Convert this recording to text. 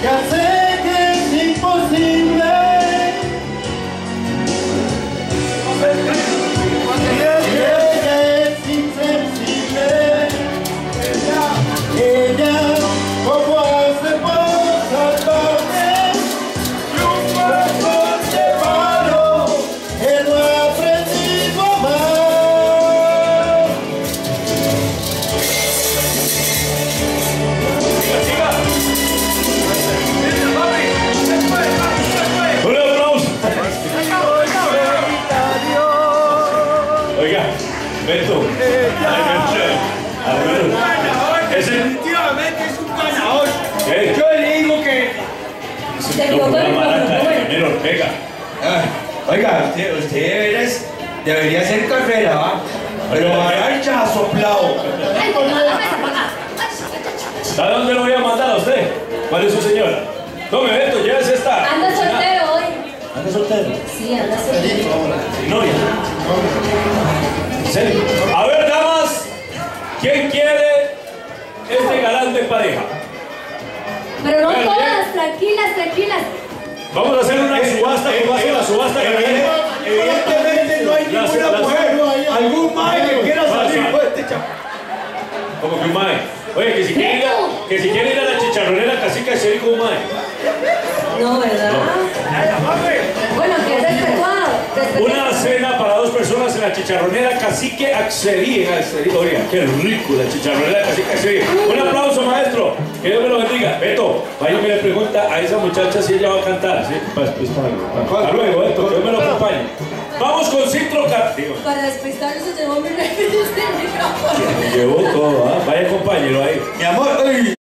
Ya sé que es imposible. Ella es insensible. Ella, ¿cómo hace por salvarme de un corazón de palo que no ha aprendido a amar? Un aplauso. Oiga, Beto. Definitivamente es un ganador. ¿Qué? Yo le digo que... No, con una maraca de primero Ortega. Oiga, usted debería ser carrera, ¿va? Pero ya soplado. ¿A dónde lo voy a mandar a usted? ¿Cuál es su señora? Tome, Beto, llévese esta. Anda soltero hoy. ¿Anda soltero? Sí, anda soltero. ¿Sin novia? ¿En serio? A ver, damas, ¿quién quiere este galán de pareja? Pero no Bueno, todas, tranquilas, tranquilas. Vamos a hacer una subasta, como hace la subasta que viene. Evidentemente no hay ninguna mujer. Algún mae que quiera salir con este chaval. Como que un mae. Oye, que si quiere ir a la chicharronera Cacique se dijo un mae. No, ¿verdad? Bueno, que es respetuado. Una cena para 2 personas en la chicharronera Cacique Accedí. Oiga, qué rico la chicharronera Cacique Accedí. Un aplauso, maestro. Que Dios me lo bendiga. Beto, vaya que le pregunta a esa muchacha si ella va a cantar. ¿Sí? Hasta luego, Beto, que Dios me lo acompañe. Vamos con Citro Cardio. Para despistarlo se llevó mi refri del micrófono. Llevó todo, ¿ah? Vaya, acompáñelo ahí. Mi amor, uy.